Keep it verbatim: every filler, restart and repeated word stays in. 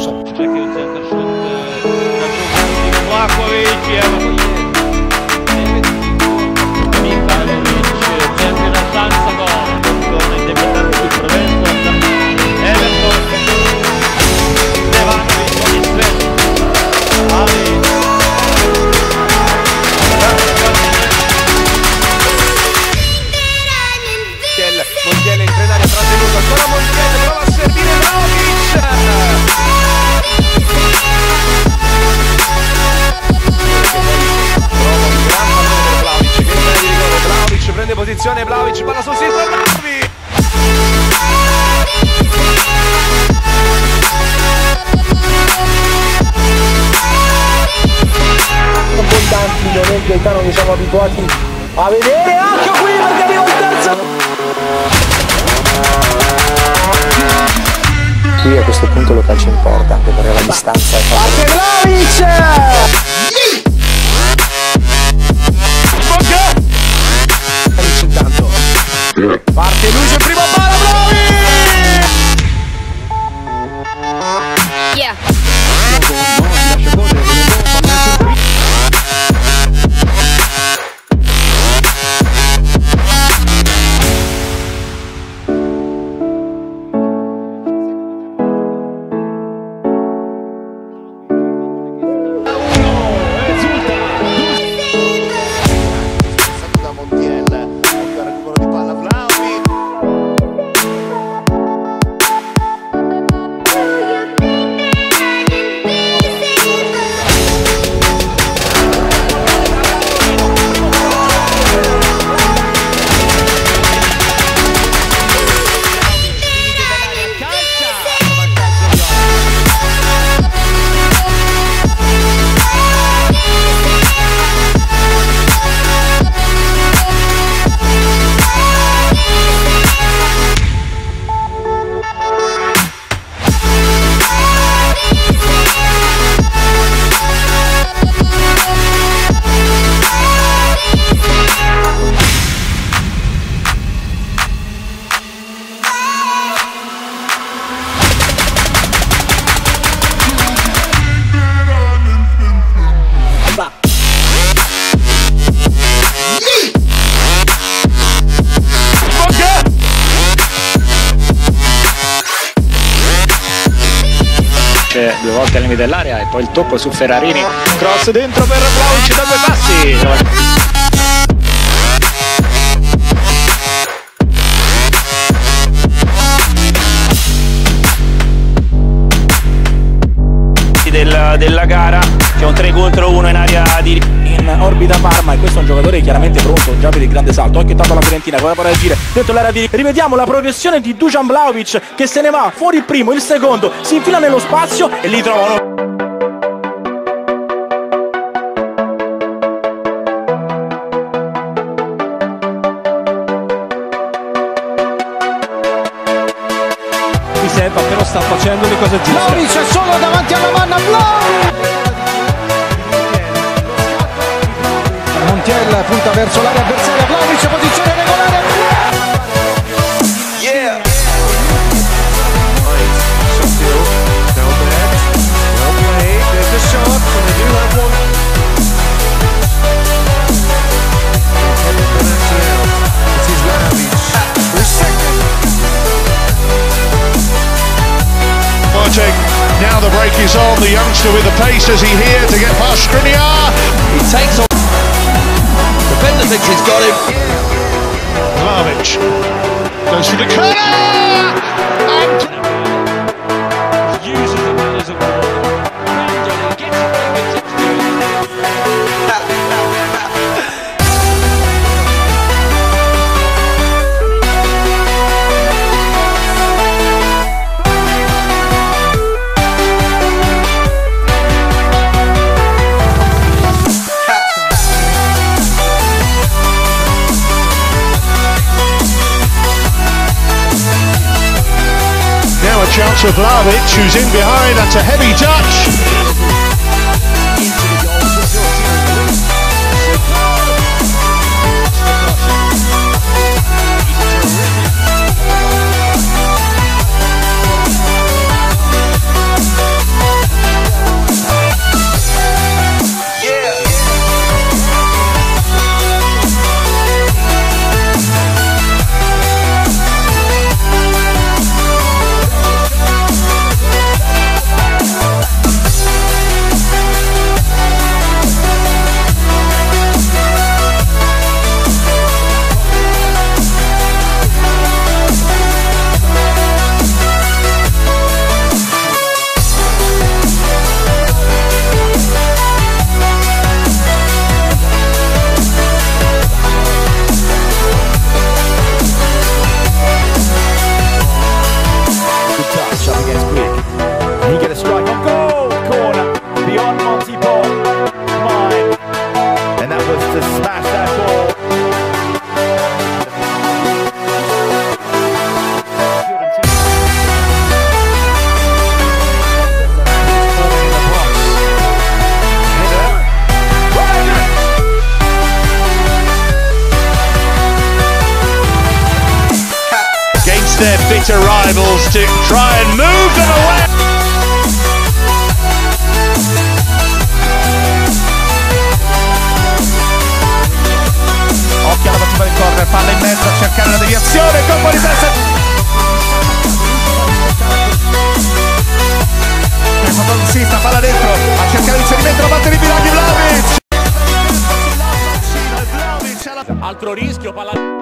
so. Montiel entra in aria, trattenuto, ancora Montiel, prova a servire Vlahovic! Prova un gran pallone per Vlahovic, che non è di rigore, Vlahovic prende posizione, Vlahovic, palla sul sinistro, Vlahovic! Abbondanti, non è il Gaetano che siamo abituati a vedere, occhio qui perché arriva il terzo! Qui a questo punto lo calcio in porta, anche perché la distanza è fatta. Vlahovic! Intanto parte lui sul primo palo, Vlahovic! Yeah. Due volte al limite dell'area e poi il tocco su Ferrarini, cross dentro per Vlahovic da due passi. Del, della gara c'è un tre contro uno in area di in orbita Parma e questo è un giocatore chiaramente pronto già per il grande salto. Occhio tanto alla Fiorentina come può reagire dentro l'area di rivediamo la progressione di Dusan Vlahovic che se ne va fuori il primo, il secondo si infila nello spazio e li trovano. Seba però sta facendo le cose giuste. Vlahovic è solo davanti alla manna, Vlahovic! Montiel punta verso l'area avversaria, Vlahovic posizione regolare. Yeah! So still, down there, well played, there's a shot, and they do have one. It is Vlahovic. The second. Now the break is on, the youngster with the pace as he here to get past Skriniar. He takes on. Defender thinks he's got him. Vlahovic goes for the corner and uses the man as a ball. Gets chance of Vlahovic, who's in behind. That's a heavy touch. bitter rivals to try and move them away. Occhio alla battuta del corner, palla in mezzo a cercare la deviazione, colpo di testa. Sinistra, palla dentro, a cercare l'inserimento da parte di Milaghi Vlahović. Altro rischio, palla